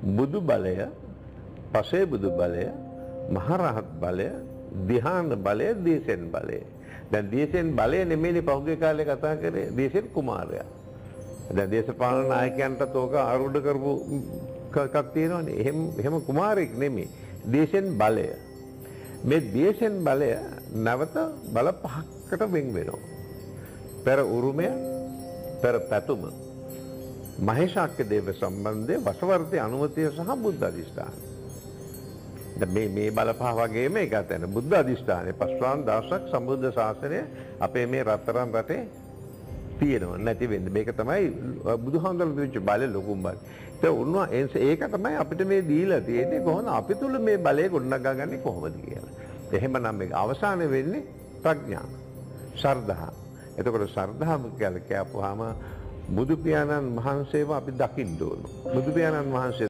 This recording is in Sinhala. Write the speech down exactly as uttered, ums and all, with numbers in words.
බුදු බලය, පසේ බුදු බලය, මහරහත් බලය, ධ්‍යාන බලය, දේශෙන් බලය. දැන් දේශෙන් බලය නෙමෙයිනේ පහුගිය කාලේ කතා කරේ දේශෙන් කුමාරයා. දැන් දේශපාලන නායකයන්ටත් ඕක ආරූඪ කරපු එකක් තියෙනවානේ. එහෙම එහෙම කුමාරෙක් නෙමෙයි. දේශෙන් බලය. මේ දේශෙන් බලය නැවත බල පහකට වෙන් වෙනවා. පෙර උරුමය, පෙර පැතුම, මහේශාක්‍ය දේව සම්බන්ධයේ වසවර්ති අනුමතිය සහ බුද්ධ අධිෂ්ඨානය. දැන් මේ මේ බල පහ වගේම එකක් තියෙනවා. බුද්ධ අධිෂ්ඨානය පස්වන් දවසක් සම්බුද්ධ ශාසනය අපේ මේ රත්තරන් රටේ තියෙනවා නැති වෙන්නේ. මේක තමයි බුදුහාමුදුරුවෝ දෙවිච්ච බලය ලොකුම බලය. ඒක උන්වා ඒක තමයි අපිට මේ දීලා තියෙන්නේ කොහොමද අපි තුල මේ බලය ගොඩනගාගන්නේ කොහොමද කියලා. එහෙමනම් මේක අවසානයේ වෙන්නේ ප්‍රඥාව. ශ්‍රද්ධාව. එතකොට ශ්‍රද්ධාව කියලා කියපුවාම බුදු පියාණන් වහන්සේව අපි දකින්න ඕන. බුදු පියාණන් වහන්සේ